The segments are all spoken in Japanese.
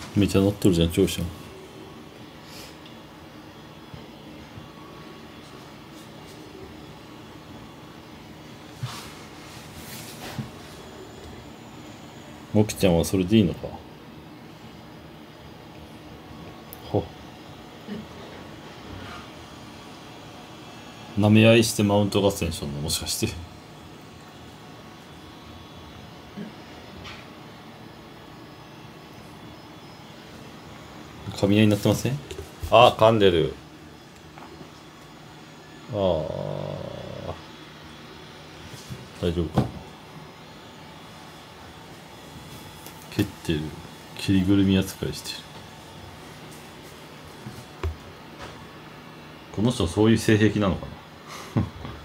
めっちゃ乗っとるじゃん、調子。もきちゃんはそれでいいのか。ほ。舐め合いしてマウント合戦しとんの、もしかして。噛み合いになってません？ああ、噛んでる。ああ、大丈夫かな。蹴ってる。切りぐるみ扱いしてる。この人そういう性癖なのかな。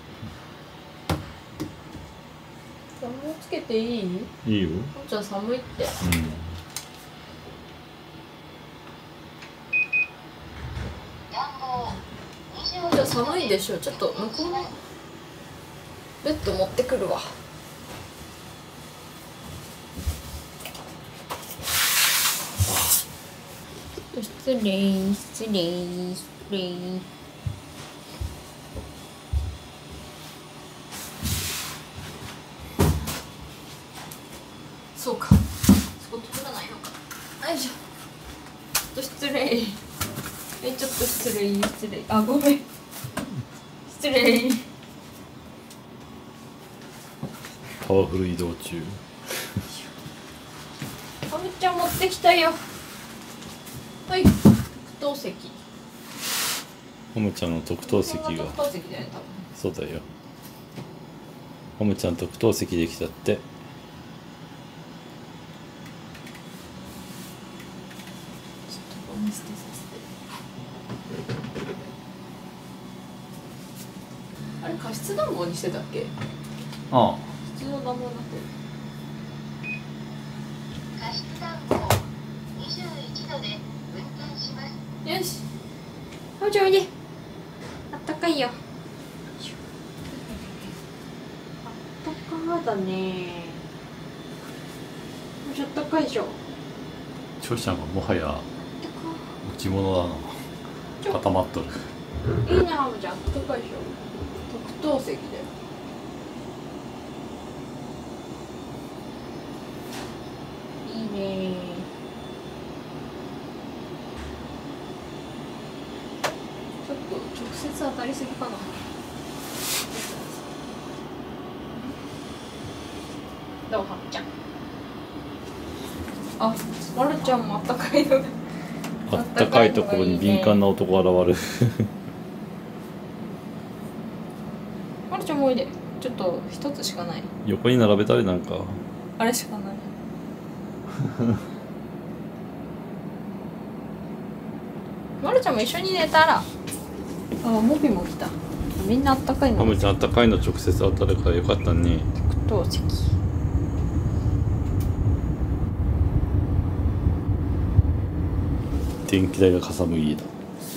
寒いつけていい？ いいよ。 じゃあ寒いって。じゃあ寒いでしょ。ちょっと向こうのベッド持ってくるわ。失礼失礼失礼。そうか、そこ通らないのか。よいしょ。ちょっと失礼。ちょっと失礼失礼。あ、ごめん。失礼。 パワフル移動中。 ハムちゃん持ってきたよ。はい、特等席。 ハムちゃんの特等席が。 特等席だよね、多分。 そうだよ。ハムちゃん特等席できたって。あれ加湿暖房にしてたっけ？ ああ。 普通の暖房になってる。 加湿暖房21度で運転します。 よし。ハムちゃんおいで。あったかいよ。あったかだね。ちょっとあったかいでしょ。 長ちゃんがもはや置物だな。固まっとる。 いいね、ハムちゃん。あったかいでしょ。特等席だよ。いいね。ちょっと直接当たりすぎかな。どう、ハムちゃん。あ、まるちゃんもあったかいの。 あったかいところに敏感な男現る。 まるちゃんもおいで。ちょっと一つしかない。 横に並べたりなんか。 あれしかない。まるちゃんも一緒に寝たら。あ、モピも来た。みんなあったかいの。 ハムちゃんあったかいの直接当たるからよかったね。 特等席。 電気代がかさむ家だ。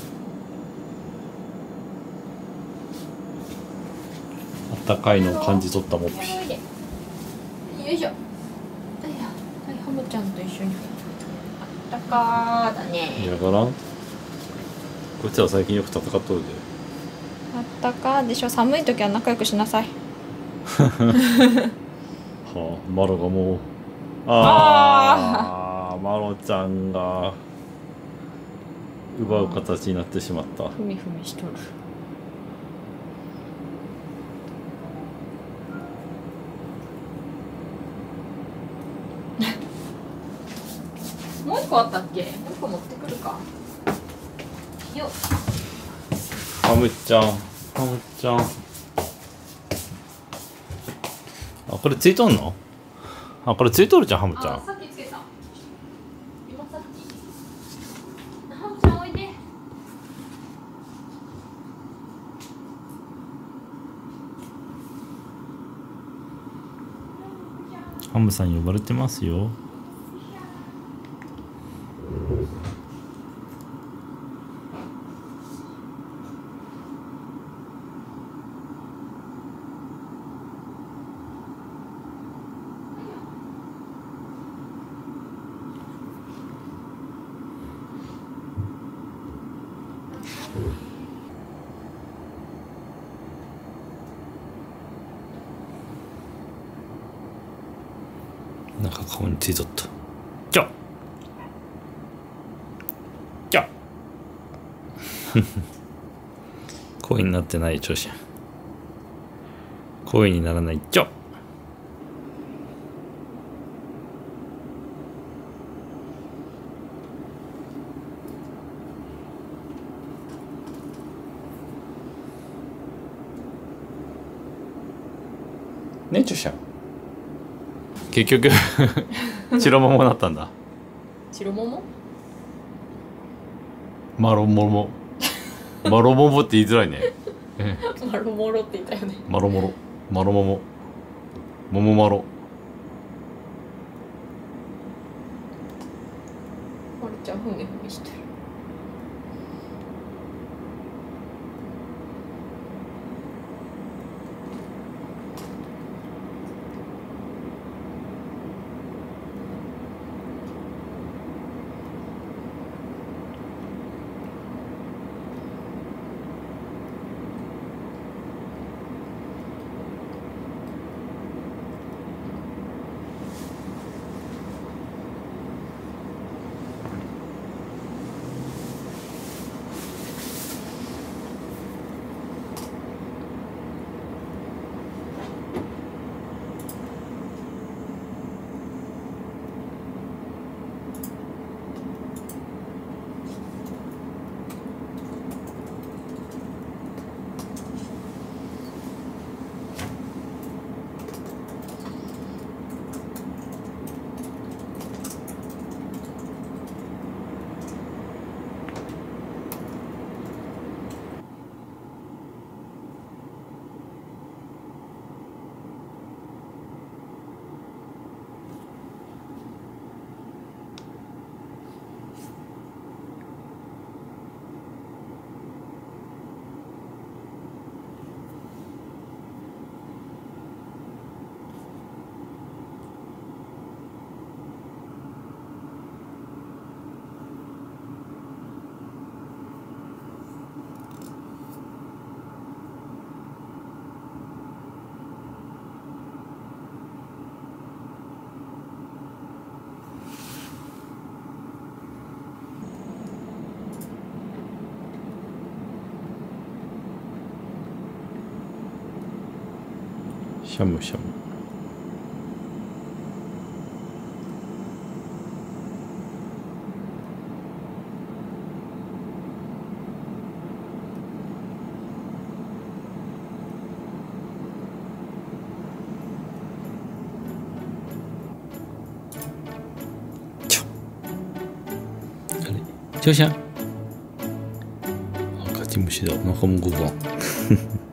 あったかいのを感じ取ったモッピー。 よいしょ。はい、ハムちゃんと一緒に。あったかーだね。 やからん。こいつら最近よく戦っとるで。 あったかーでしょ。寒い時は仲良くしなさい。 はあ、マロがもう。ああ、マロちゃんが。奪う形になってしまった。 ふみふみしとる。もう一個あったっけ？もう一個持ってくるか。よっ。 ハムちゃん、ハムちゃん。あ、これついとんの？あ、これついとるじゃん、ハムちゃん。 さっきつけた。今さっき。ハムちゃんおいで。 ハムさん呼ばれてますよ。 なんか顔についとった。ちょちょ声になってない調子や。声にならない。ちょね、ちょしゃん。結局白桃だったんだ。 白桃？ マロモモ。マロモモって言いづらいね。 マロモロって言ったよね。 マロモロ。マロモモ。モモマロ。 まるちゃんふみふみしてる。 しゃむしゃむ。ちょうしゃん。あ、勝ち虫だ。お腹もご飯。